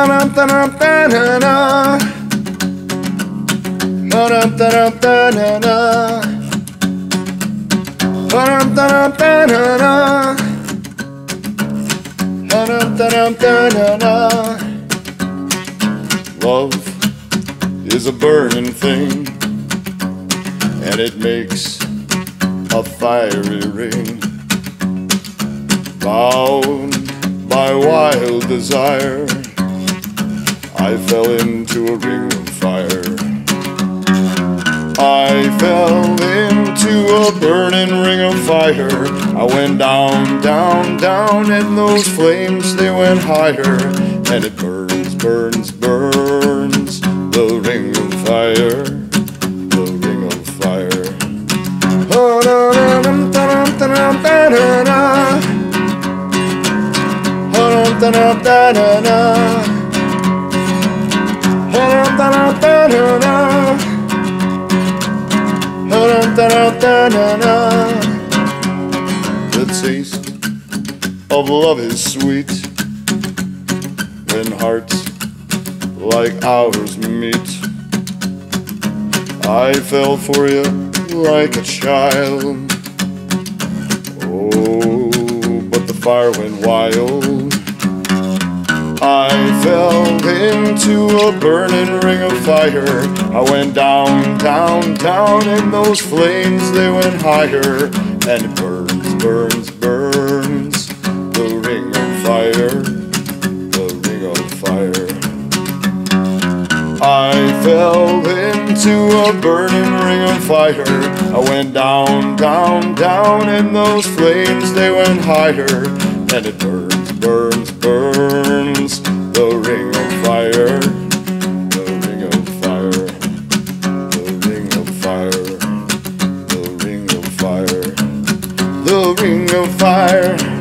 Love is a burning thing, and it makes a fiery ring. Bound by wild desire, I fell into a ring of fire. I fell into a burning ring of fire. I went down, down, down, and those flames, they went higher. And it burns, burns, burns, the ring of fire, the ring of fire. The taste of love is sweet when hearts like ours meet. I fell for you like a child. Oh, but the fire went wild. I fell into a burning ring of fire. I went down, down, down, and those flames, they went higher. And it burns, burns, burns, the ring of fire, the ring of fire. I fell into a burning ring of fire. I went down, down, down, and those flames, they went higher. And it burns, burns, burns, the ring of fire, the ring of fire, the ring of fire, the ring of fire, the ring of fire.